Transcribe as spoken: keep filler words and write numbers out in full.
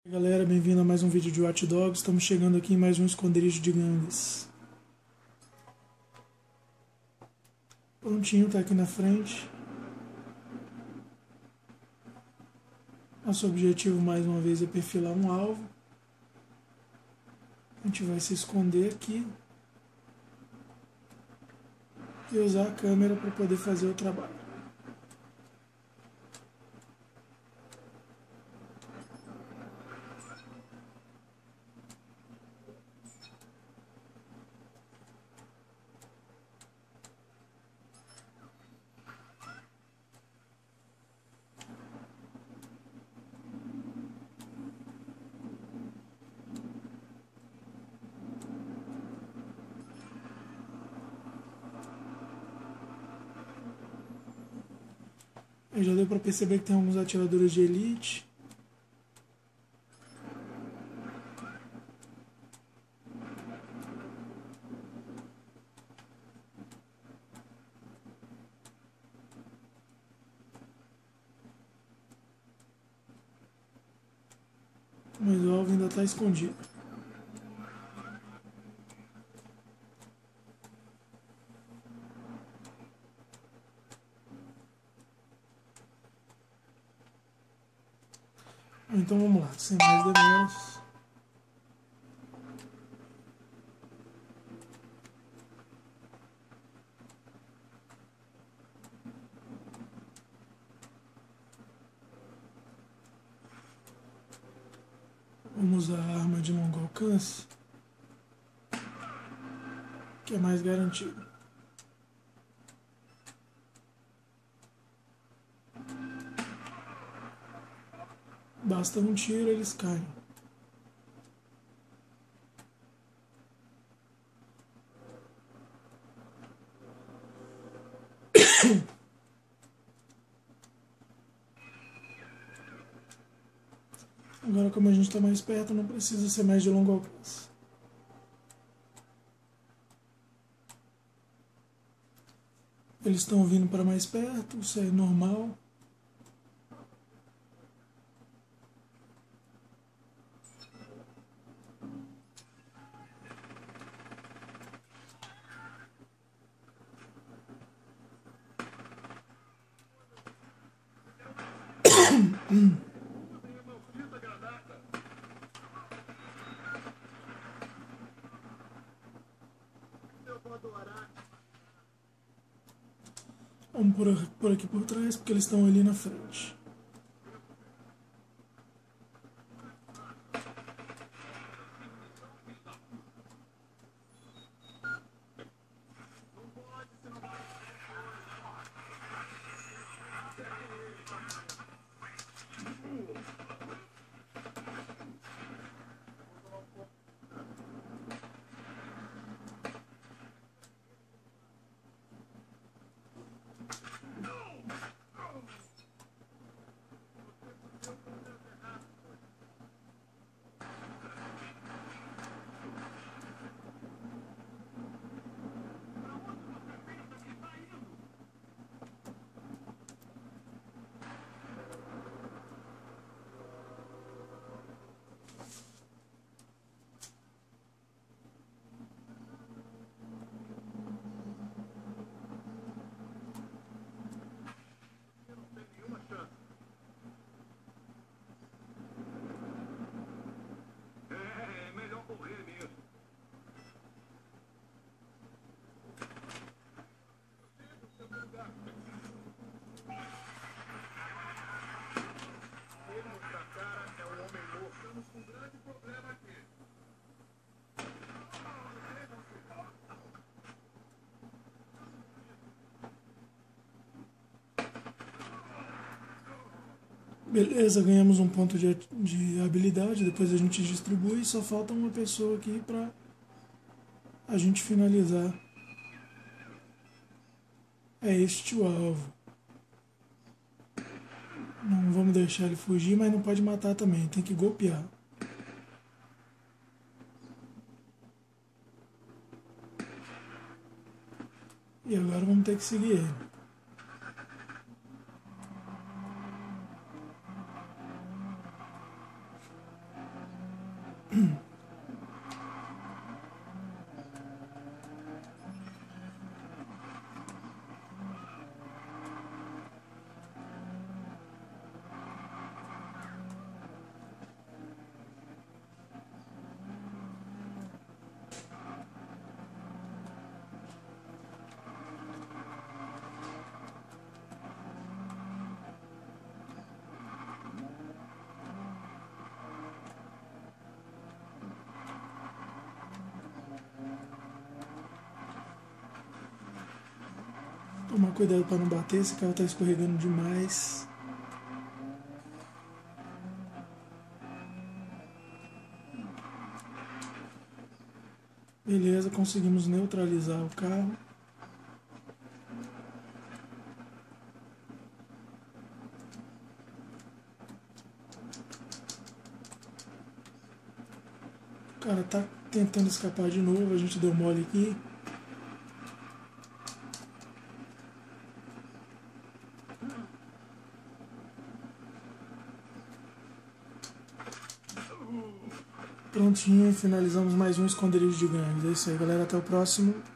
Galera, bem-vindo a mais um vídeo de Watch Dogs. Estamos chegando aqui em mais um esconderijo de gangues. Prontinho, tá aqui na frente. Nosso objetivo mais uma vez é perfilar um alvo. A gente vai se esconder aqui e usar a câmera para poder fazer o trabalho. Aí já deu para perceber que tem alguns atiradores de elite. Mas o alvo ainda está escondido. Então vamos lá, sem mais demoras. Vamos usar a arma de longo alcance, que é mais garantido. Basta um tiro, eles caem. Agora, como a gente está mais perto, não precisa ser mais de longo alcance. Eles estão vindo para mais perto, isso é normal. Vamos por, por aqui por trás, porque eles estão ali na frente. Beleza, ganhamos um ponto de, de habilidade, depois a gente distribui, só falta uma pessoa aqui para a gente finalizar. É este o alvo. Não vamos deixar ele fugir, mas não pode matar também, tem que golpear. E agora vamos ter que seguir ele. Tomar cuidado para não bater, esse carro está escorregando demais. Beleza, conseguimos neutralizar o carro. O cara tá tentando escapar de novo, a gente deu mole aqui. Prontinho, finalizamos mais um esconderijo de gangues. É isso aí, galera. Até o próximo.